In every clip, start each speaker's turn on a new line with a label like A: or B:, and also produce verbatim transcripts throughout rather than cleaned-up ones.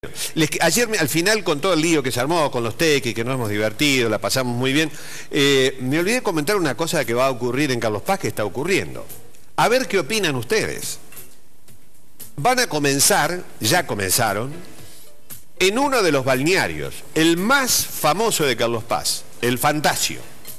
A: Les, ayer al final, con todo el lío que se armó, con los tequis, que nos hemos divertido, la pasamos muy bien, eh, me olvidé de comentar una cosa que va a ocurrir en Carlos Paz, que está ocurriendo. A ver qué opinan ustedes. Van a comenzar, ya comenzaron, en uno de los balnearios, el más famoso de Carlos Paz, el Fantasio.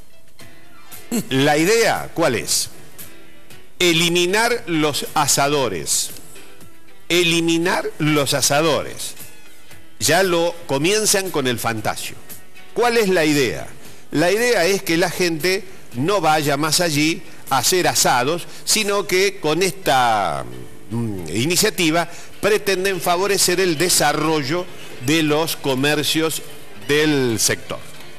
A: La idea, ¿cuál es? Eliminar los asadores. Eliminar los asadores. Ya lo comienzan con el Fantasio. ¿Cuál es la idea? La idea es que la gente no vaya más allí a hacer asados, sino que con esta mm, iniciativa pretenden favorecer el desarrollo de los comercios del sector.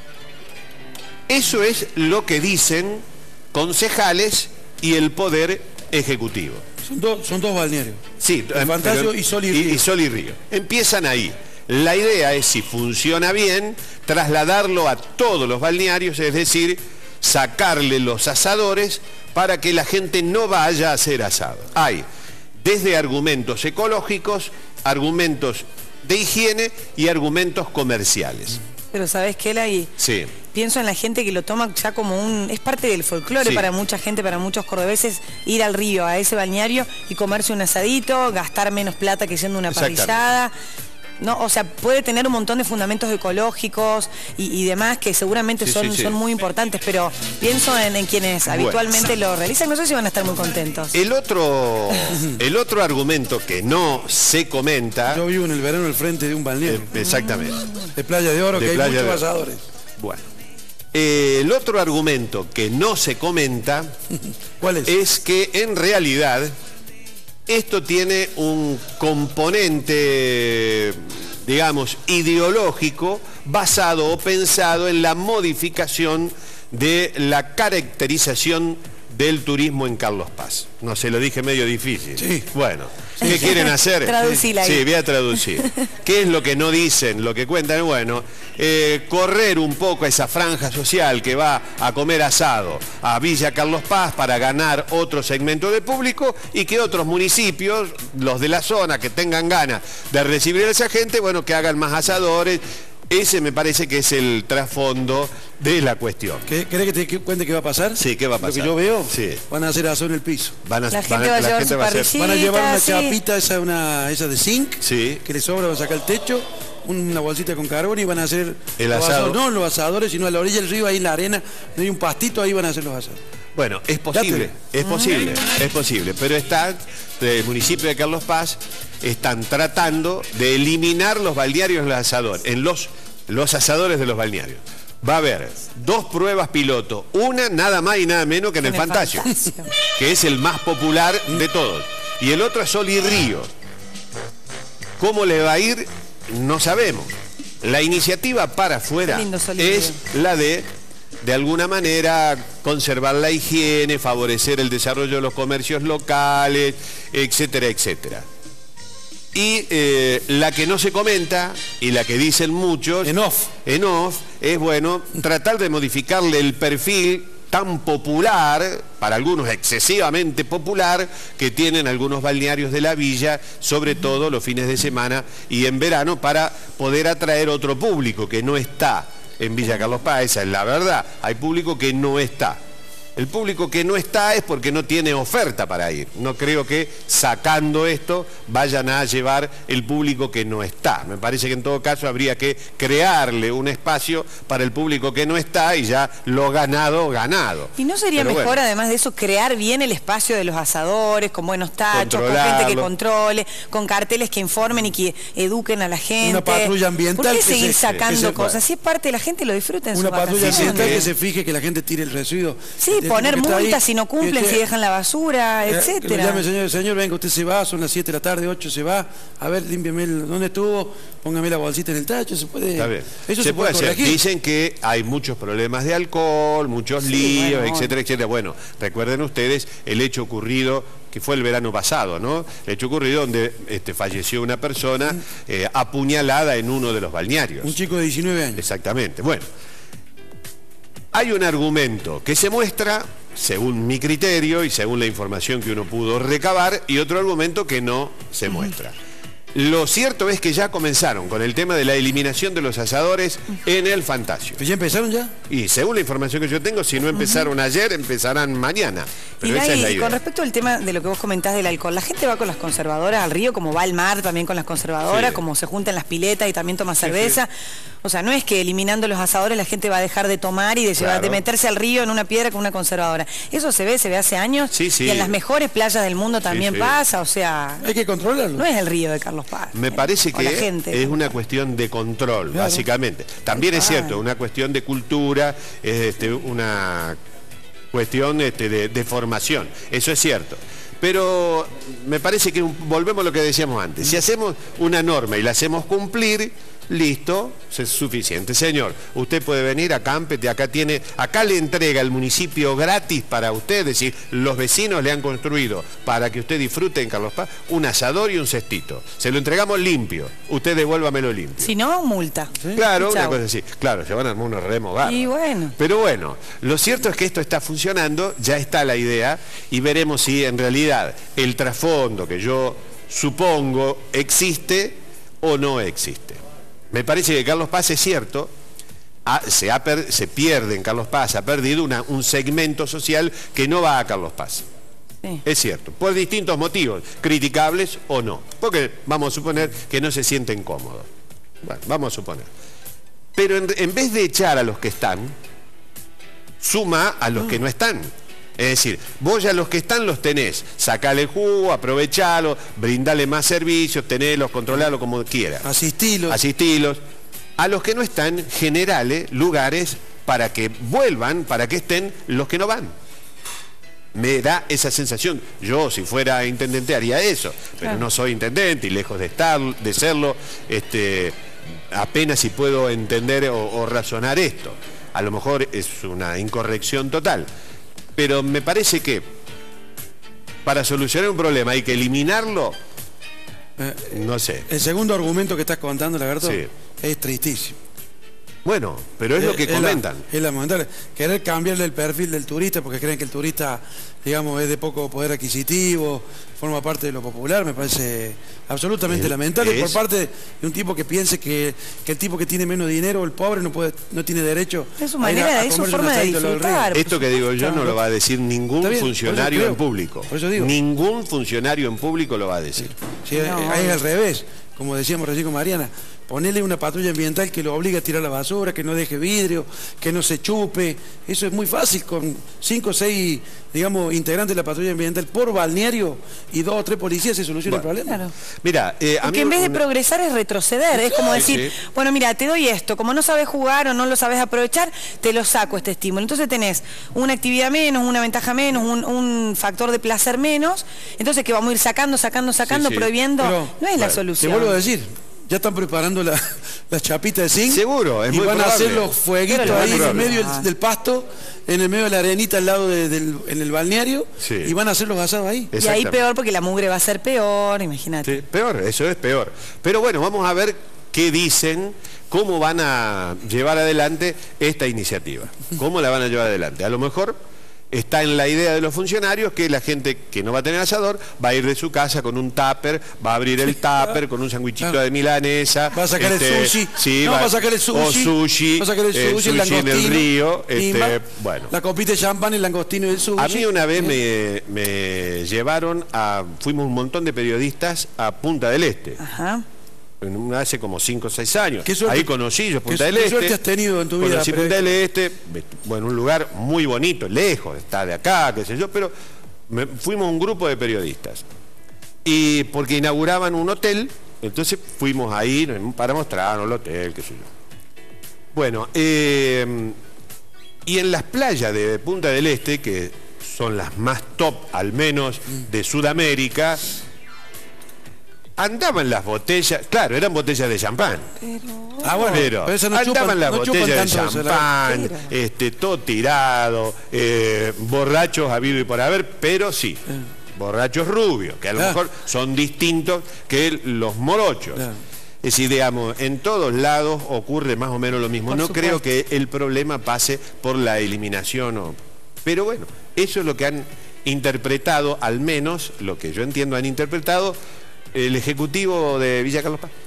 A: Eso es lo que dicen concejales y el Poder Ejecutivo.
B: Son, do, son dos balnearios.
A: Sí,
B: el Fantasio y Sol y Río.
A: Y, y Sol y Río. Empiezan ahí. La idea es, si funciona bien, trasladarlo a todos los balnearios, es decir, sacarle los asadores para que la gente no vaya a hacer asado. Hay desde argumentos ecológicos, argumentos de higiene y argumentos comerciales.
C: Pero ¿sabés qué, Lai?
A: Sí.
C: Pienso en la gente que lo toma ya como un... Es parte del folclore, sí, para mucha gente, para muchos cordobeses, ir al río, a ese balneario y comerse un asadito, gastar menos plata que siendo una parrillada. No, o sea, puede tener un montón de fundamentos ecológicos y, y demás que seguramente sí, son, sí, sí. son muy importantes, pero pienso en, en quienes bueno. habitualmente lo realizan, no sé si van a estar muy contentos.
A: El otro, el otro argumento que no se comenta...
B: Yo vivo en el verano al frente de un balneario.
A: Eh, exactamente.
B: De Playa de Oro, de que hay muchos asadores.
A: Bueno. Eh, el otro argumento que no se comenta
B: ¿cuál es?
A: Es que en realidad esto tiene un componente, digamos, ideológico basado o pensado en la modificación de la caracterización del turismo en Carlos Paz. No, se lo dije medio difícil.
B: Sí.
A: Bueno, ¿qué quieren hacer?
C: Traducila ahí.
A: Sí, voy a traducir. ¿Qué es lo que no dicen, lo que cuentan? Bueno, eh, correr un poco esa franja social que va a comer asado a Villa Carlos Paz para ganar otro segmento de público y que otros municipios, los de la zona que tengan ganas de recibir a esa gente, bueno, que hagan más asadores. Ese me parece que es el trasfondo de la cuestión.
B: ¿Querés que te cuente qué va a pasar?
A: Sí, ¿qué va a pasar?
B: Lo que yo veo,
A: sí.
B: Van a hacer asado en el piso.
A: Van a,
C: la
A: van
C: gente
A: a,
C: va a
A: la
C: llevar
A: gente
C: su
A: va a hacer...
B: Van a llevar una
C: sí.
B: chapita, esa, una, esa de zinc,
A: sí,
B: que les sobra, van a sacar el techo, una bolsita con carbón y van a hacer...
A: El asado.
B: No los asadores, sino a la orilla del río, ahí en la arena, donde hay un pastito, ahí van a hacer los asados.
A: Bueno, es posible, es posible, es posible, pero está, el municipio de Carlos Paz están tratando de eliminar los balnearios en los asadores, en los, los asadores de los balnearios. Va a haber dos pruebas piloto, una nada más y nada menos que en, en el, el Fantasio, Fantasio, que es el más popular de todos, y el otro es Sol y Río. ¿Cómo le va a ir? No sabemos. La iniciativa para afuera es la de... de alguna manera conservar la higiene, favorecer el desarrollo de los comercios locales, etcétera, etcétera. Y eh, la que no se comenta, y la que dicen muchos,
B: en off,
A: en off, es bueno, tratar de modificarle el perfil tan popular, para algunos excesivamente popular, que tienen algunos balnearios de la villa, sobre todo los fines de semana y en verano, para poder atraer otro público que no está en Villa Carlos Paz. Esa es la verdad. Hay público que no está. El público que no está es porque no tiene oferta para ir. No creo que sacando esto vayan a llevar el público que no está. Me parece que en todo caso habría que crearle un espacio para el público que no está y ya lo ganado, ganado.
C: ¿Y no sería Pero mejor, bueno, además de eso, crear bien el espacio de los asadores, con buenos tachos, con gente que controle, con carteles que informen y que eduquen a la gente?
B: Una patrulla ambiental.
C: ¿Por qué seguir
B: se,
C: sacando
B: se,
C: cosas?
B: bueno.
C: Si es parte de la gente, lo disfruta en
B: Una
C: su vacaciones.
B: patrulla ambiental que se fije que la gente tire el residuo.
C: Sí, poner multas si no cumplen,
B: que,
C: si dejan la basura,
B: eh,
C: etcétera.
B: Que llame, señor, señor, venga, usted se va, son las siete de la tarde, ocho se va, a ver, límpiame, el, ¿dónde estuvo? Póngame la bolsita en el tacho, se puede...
A: Está bien.
B: Eso
A: se, se puede, puede
B: hacer.
A: Dicen que hay muchos problemas de alcohol, muchos sí, líos, bueno, etcétera, etcétera. Bueno, recuerden ustedes el hecho ocurrido, que fue el verano pasado, ¿no? El hecho ocurrido donde este, falleció una persona eh, apuñalada en uno de los balnearios.
B: Un chico de diecinueve años.
A: Exactamente. Bueno, hay un argumento que se muestra, según mi criterio y según la información que uno pudo recabar, y otro argumento que no se muestra. Lo cierto es que ya comenzaron con el tema de la eliminación de los asadores en el Fantasio.
B: ¿Pero ya empezaron ya?
A: Y según la información que yo tengo, si no empezaron uh-huh. ayer, empezarán mañana. Pero
C: y
A: esa
C: ahí,
A: es la idea.
C: Con respecto al tema de lo que vos comentás del alcohol, la gente va con las conservadoras al río, como va al mar también con las conservadoras, sí. como se junta en las piletas y también toma cerveza. Sí, sí. O sea, no es que eliminando los asadores la gente va a dejar de tomar y de, llevar, claro. de meterse al río en una piedra con una conservadora. Eso se ve, se ve hace años.
A: Sí, sí.
C: Y en las mejores playas del mundo también sí, sí. pasa, o sea...
B: Hay que controlarlo.
C: No es el río de Carlos Paz.
A: Me parece que
C: gente,
A: es una cuestión de control, claro. básicamente. También es cierto, una cuestión de cultura, es este, una cuestión este, de, de formación. Eso es cierto. Pero me parece que volvemos a lo que decíamos antes. Si hacemos una norma y la hacemos cumplir, listo, es suficiente. Señor, usted puede venir a Campete, acá tiene, acá le entrega el municipio gratis para usted, es decir, los vecinos le han construido para que usted disfrute en Carlos Paz un asador y un cestito. Se lo entregamos limpio, usted devuélvamelo limpio.
C: Si no, multa.
A: ¿Sí? Claro, una cosa así. Claro, se van a armar unos remos bárbaros.
C: Y bueno.
A: Pero bueno, lo cierto es que esto está funcionando, ya está la idea, y veremos si en realidad el trasfondo que yo supongo existe o no existe. Me parece que Carlos Paz es cierto, ha, se, ha per, se pierde en Carlos Paz, ha perdido una, un segmento social que no va a Carlos Paz. Sí. Es cierto, por distintos motivos, criticables o no. Porque vamos a suponer que no se sienten cómodos. Bueno, vamos a suponer. Pero en, en vez de echar a los que están, suma a los mm. que no están. Es decir, vos ya los que están los tenés, sacale el jugo, aprovechalo, brindale más servicios, tenelos, controlalo como quieras.
B: Asistilos.
A: Asistilos. A los que no están, generale lugares para que vuelvan, para que estén los que no van. Me da esa sensación. Yo, si fuera intendente, haría eso. Pero claro. no soy intendente y lejos de estar, de serlo, este, apenas si puedo entender o, o razonar esto. A lo mejor es una incorrección total. Pero me parece que para solucionar un problema hay que eliminarlo, eh, no sé.
B: El segundo argumento que estás contando, Lagarto, sí. es tristísimo.
A: Bueno, pero es, es lo que es comentan.
B: La, es lamentable. Querer cambiarle el perfil del turista porque creen que el turista, digamos, es de poco poder adquisitivo, forma parte de lo popular, me parece absolutamente es, lamentable es... por parte de un tipo que piense que, que el tipo que tiene menos dinero, el pobre, no puede, no tiene derecho
C: es su manera, a, a es su forma de disfrutar.
A: Esto que digo yo no lo va a decir ningún bien, funcionario en público.
B: Por eso digo.
A: Ningún funcionario en público lo va a decir.
B: Sí, sí, no, es al revés, como decíamos recién con Mariana. Ponerle una patrulla ambiental que lo obligue a tirar la basura, que no deje vidrio, que no se chupe. Eso es muy fácil con cinco o seis, digamos, integrantes de la patrulla ambiental por balneario y dos o tres policías se soluciona bueno, el problema. Claro.
A: Mira, eh, a
C: Porque
A: mí
C: en vez de
A: una...
C: progresar es retroceder. Es como decir, sí. bueno, mira, te doy esto. Como no sabes jugar o no lo sabes aprovechar, te lo saco este estímulo. Entonces tenés una actividad menos, una ventaja menos, un, un factor de placer menos. Entonces que vamos a ir sacando, sacando, sacando, sí, sí. prohibiendo. Pero, no es bueno, la solución.
B: Te vuelvo a decir. Ya están preparando la, la chapita de zinc.
A: Seguro, es
B: y
A: muy
B: van
A: probable.
B: a hacer los fueguitos ahí en el medio del, del pasto, en el medio de la arenita al lado de, del en el balneario, sí. y van a hacer los asados ahí.
C: Y ahí peor porque la mugre va a ser peor, imagínate.
A: Sí, peor, eso es peor. Pero bueno, vamos a ver qué dicen, cómo van a llevar adelante esta iniciativa. ¿Cómo la van a llevar adelante? A lo mejor está en la idea de los funcionarios que la gente que no va a tener asador va a ir de su casa con un tupper, va a abrir el tupper con un sandwichito claro. de milanesa.
B: Va a sacar este, el sushi.
A: Sí,
B: no,
A: va,
B: va a sacar el sushi.
A: O sushi.
B: Va a sacar el sushi,
A: el sushi
B: el langostino,
A: en el río. Este, bueno.
B: La copita de champán, el langostino y el sushi.
A: A mí una vez me, me llevaron a... Fuimos un montón de periodistas a Punta del Este. Ajá. Hace como cinco o seis años. Suerte, ahí conocí yo Punta del Este. ¿Qué
B: suerte has tenido en tu vida?
A: Conocí Punta del Este, bueno, un lugar muy bonito, lejos, está de acá, qué sé yo, pero me, fuimos un grupo de periodistas. Y porque inauguraban un hotel, entonces fuimos ahí para mostrarnos el hotel, qué sé yo. Bueno, eh, y en las playas de Punta del Este, que son las más top, al menos, de Sudamérica, andaban las botellas, claro, eran botellas de champán. Pero,
B: ah, bueno,
A: pero, pero eso no
B: andaban
A: chupan, las
B: no
A: botellas de champán, este, todo tirado, eh, borrachos habido y por haber, pero sí, eh. borrachos rubios, que a lo ah. mejor son distintos que los morochos. Ah. Es decir, digamos, en todos lados ocurre más o menos lo mismo. Por no supuesto. Creo que el problema pase por la eliminación, o... pero bueno, eso es lo que han interpretado, al menos lo que yo entiendo han interpretado el ejecutivo de Villa Carlos Paz.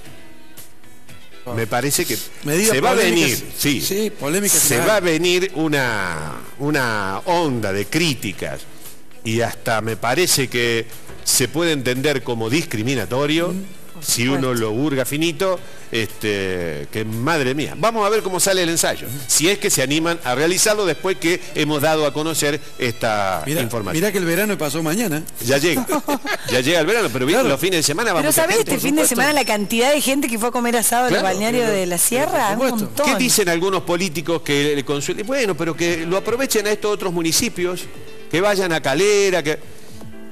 A: Me parece que
B: Medidas
A: se va a venir, sí,
B: sí, polémica
A: se
B: final.
A: va a venir una, una onda de críticas y hasta me parece que se puede entender como discriminatorio, mm, si uno lo hurga finito, este, que madre mía. Vamos a ver cómo sale el ensayo, si es que se animan a realizarlo después que hemos dado a conocer esta
B: mirá,
A: información.
B: Mirá que el verano pasó mañana.
A: Ya llega, ya llega el verano, pero bien,
B: claro.
A: Los fines de semana vamos.
C: Pero ¿sabés este fin de semana la cantidad de gente que fue a comer asado en
A: claro,
C: el balneario
A: claro,
C: de la Sierra? Un montón.
A: ¿Qué dicen algunos políticos que le consuelen? Bueno, pero que lo aprovechen a estos otros municipios, que vayan a Calera, que...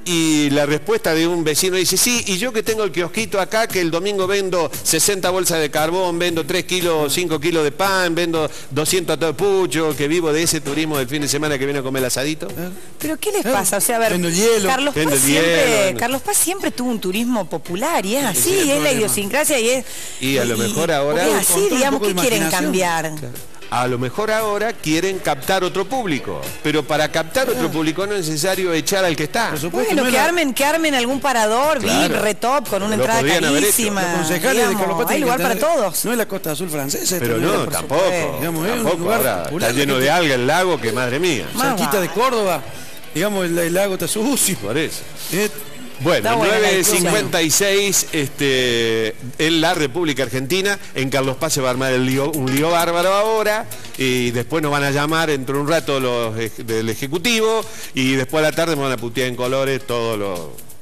A: Y la respuesta de un vecino dice, sí, y yo que tengo el kiosquito acá, que el domingo vendo sesenta bolsas de carbón, vendo tres kilos, cinco kilos de pan, vendo doscientos de pucho, que vivo de ese turismo del fin de semana que viene a comer el asadito.
C: ¿Pero qué les pasa? O sea, a ver,
B: Vendo hielo.
C: Carlos, Paz
A: Vendo
C: siempre,
A: hielo,
C: Carlos Paz siempre tuvo un turismo popular y es así,
B: sí,
C: es la
B: problema.
C: idiosincrasia y es...
A: Y a lo mejor ahora-
C: Es así,
B: Con todo un
C: digamos,
B: poco
C: ¿qué
B: de
C: quieren
B: imaginación.
C: cambiar?
A: Claro. A lo mejor ahora quieren captar otro público, pero para captar otro público no es necesario echar al que está.
B: Por supuesto,
C: Bueno,
B: no es
C: que
B: la-
C: armen, que armen algún parador,
A: Claro.
C: V I P, retop, con una
A: Lo
C: entrada
A: podrían haber hecho.
C: carísima.
B: Los concejales de
C: digamos,
B: Carlos Paz
C: hay
B: tienen
C: lugar
B: que
C: para
B: tener-
C: todos.
B: No es la costa azul francesa.
A: Pero
B: esto,
A: no,
C: por
A: tampoco,
C: supuesto.
B: Digamos, es un
A: tampoco.
B: lugar
A: Ahora
B: popular,
A: está lleno
B: gente-
A: de alga el lago, que madre mía.
C: Más
B: Cerquita de
C: vale.
B: Córdoba, digamos, el, el lago está sucio.
A: Por eso.
B: Eh,
A: Bueno,
C: Está buena la
A: nueve
C: discusión.
A: cincuenta y seis este, en la República Argentina, en Carlos Paz se va a armar el lío, un lío bárbaro ahora, y después nos van a llamar dentro de un rato los ej- del Ejecutivo, y después a la tarde me van a putear en colores todos los...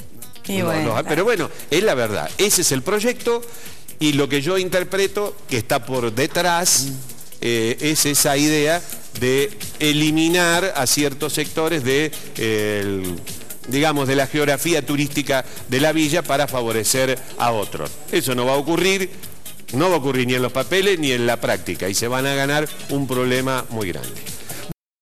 C: Y
A: los-
C: bueno,
A: los- pero bueno, es la verdad, ese es el proyecto, y lo que yo interpreto que está por detrás eh, es esa idea de eliminar a ciertos sectores de... eh, el, digamos, de la geografía turística de la villa para favorecer a otros. Eso no va a ocurrir, no va a ocurrir ni en los papeles ni en la práctica y se van a ganar un problema muy grande.